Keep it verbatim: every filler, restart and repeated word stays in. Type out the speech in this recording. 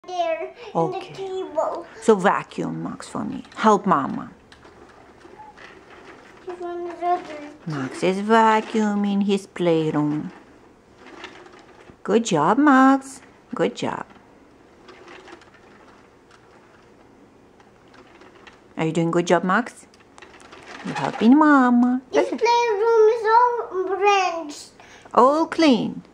there Okay. in the table. So vacuum, Max, for me. Help Mama. He's on the other. Max is vacuuming his playroom. Good job, Max. Good job. Are you doing good job, Max? You're helping Mama. This playroom is all drenched. All clean.